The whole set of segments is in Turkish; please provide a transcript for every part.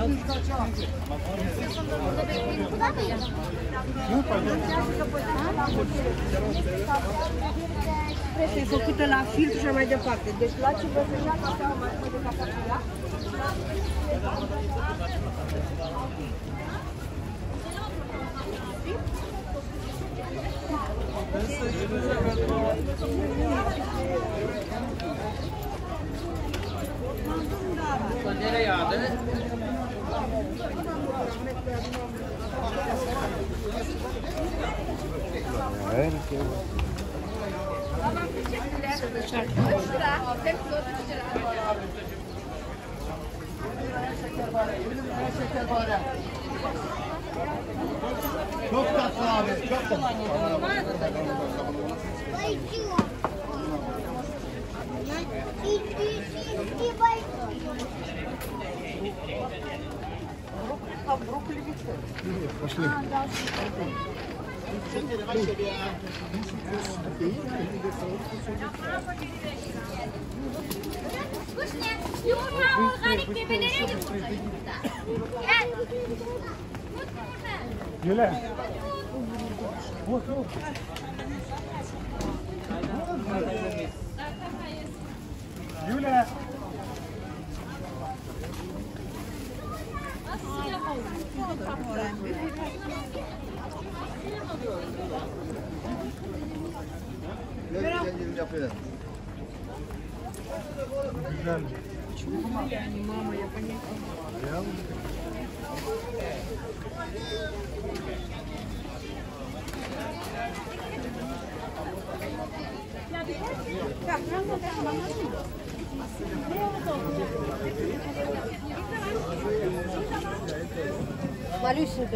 E făcută la filtru și mai departe. Deci la ce vă să ia asta mai departe la? Çok tatlı abi, çok tatlı. Пошли. Вкусные. Юра, Гарик, bebeleri de burada. Gel. Güle. Güle. Güzel. Yani mama yapayım. Малюсенька.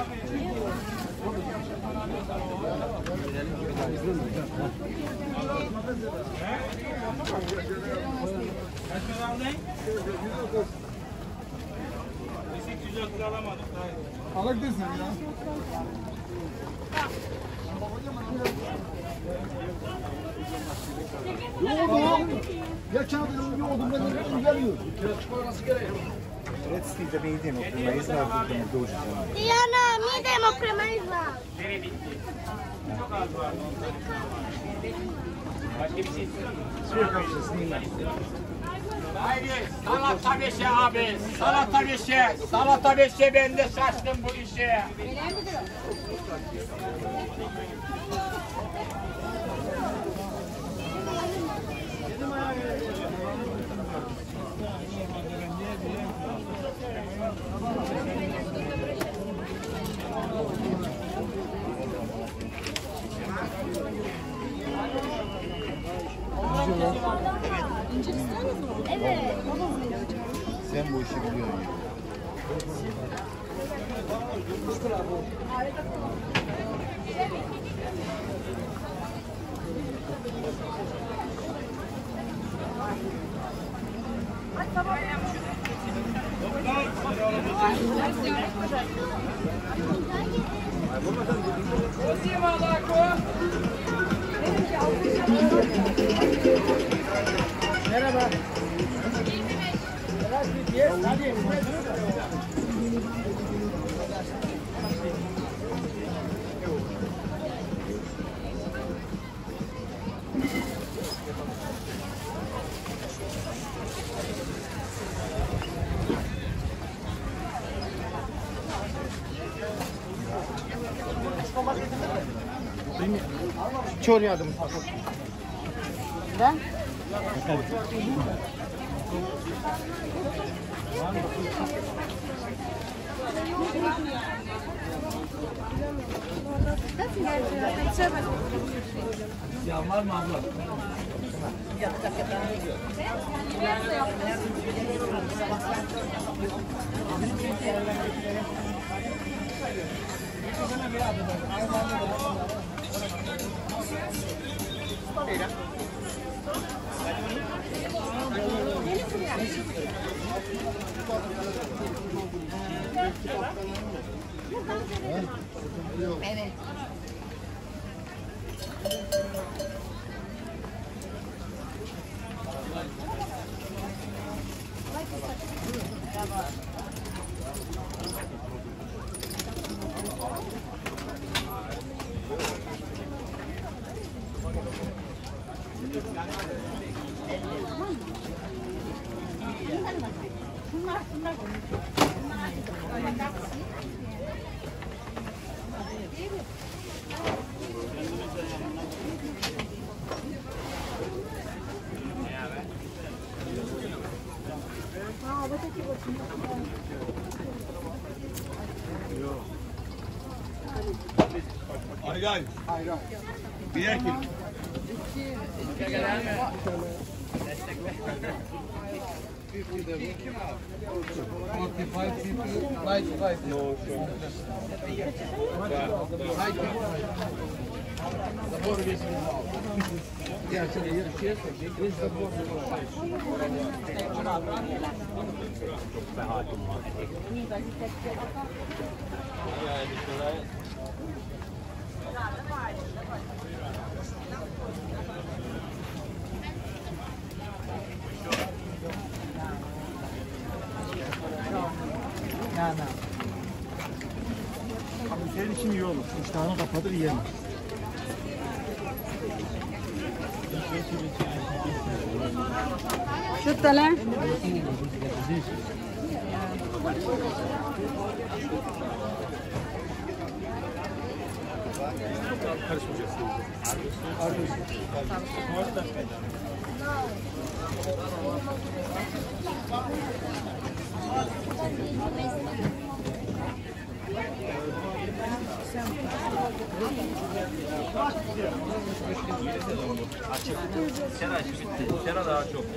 Alak desin ya. Yoğurdum. Geçen gün yoğurdum ben gelmiyor. Recite da idemo prema izlazu da me duži. Dijana, mi idemo prema izlazu. Sve kako se snima. Haydi salata beşe abi, salata beşe, salata beşe, ben de şaştım bu işe. Evet. Sen bu işi biliyorsun. Merhaba. Hadi. Çor yardım. Ben? Ya var mı abla? Evet. Hayır. Birer kilo. Senin için iyi olur. İştahını kapatır yiyemez. شو الطلع؟ Sera işi bitti. Sera daha çok.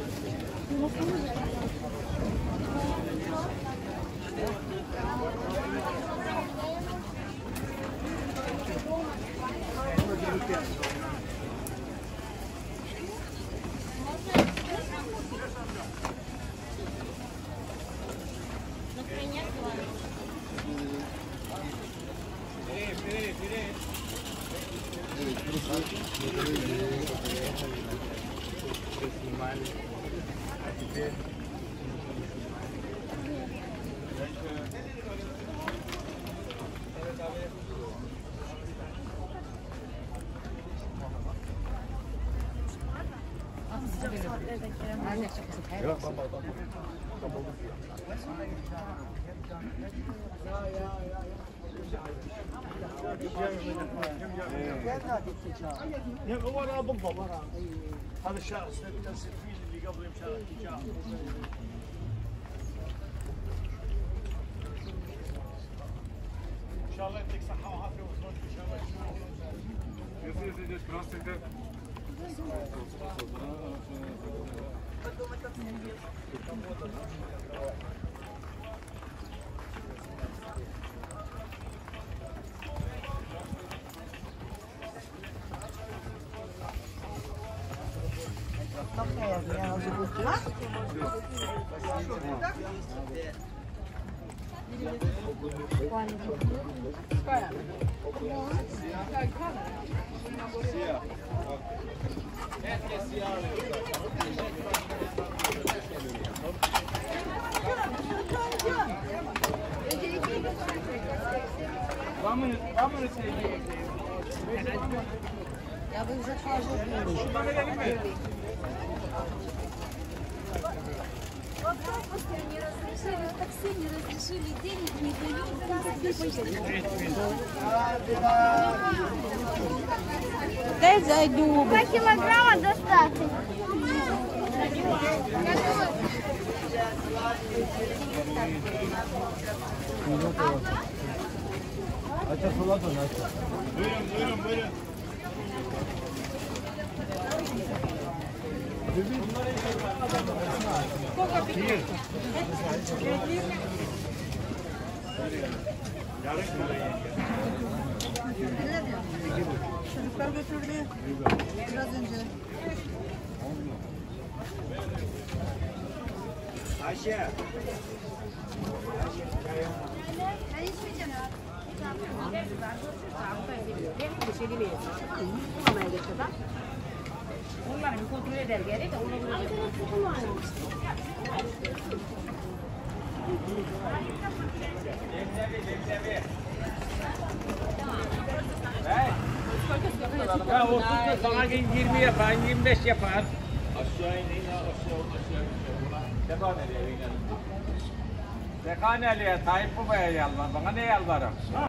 هو انا بالضبط هذا الشارع 66 اللي قبل شارع التجاره ان شاء الله يعطيك صحه وعافيه وخير ان شاء الله Я бы уже положила. Не разрешили такси, не разрешили денег, не дают. Дай зайду. 2 килограмма доставки. Buyurun. Çocuklar götürdü. Biraz önce. Ayşe. Ben içmeyeceğim. Onları bir kontrol eder geri de ona göre. Ya 30 da sana 20 yapar, 25 yapar. Aşağı inin, aşağı. Defa nereye inin? Dekaneli'ye, Tayyip Baba'ya yalvar. Bana ne yalvarım?